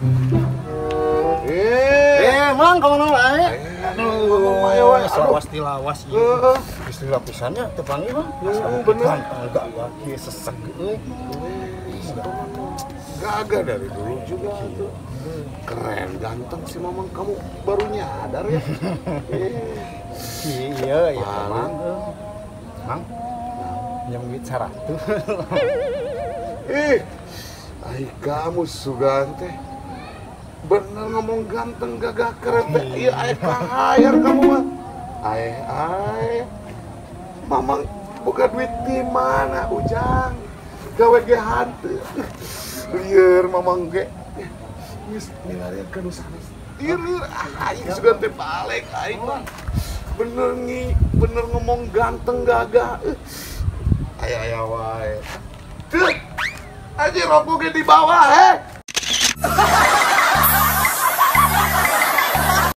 Mang kamu wae. Aduh, lawas tilawas ieu. Istilah pisannya teu panggil Bang. Bener. Enggak lagi sesek euy. Gagah dari dulu juga tuh. Keren, ganteng sih Mamang, kamu baru nyadar ya? Iya, ya Mang. Mang, nyam duit 100. Ai kamu Sugan teh. Bener ngomong ganteng gagah keren teh. Iya ai kahayar kamu mah. Ai. Mamang buka duit di mana Ujang? Gawe ge hanteu. Lieur Mamang ge. Geus milarian ka nu sanes. Lieur aing Sugan teh balik aing mah. Bener ngomong ganteng gagah. Aya wae. Tuh. Aja rokok di bawah,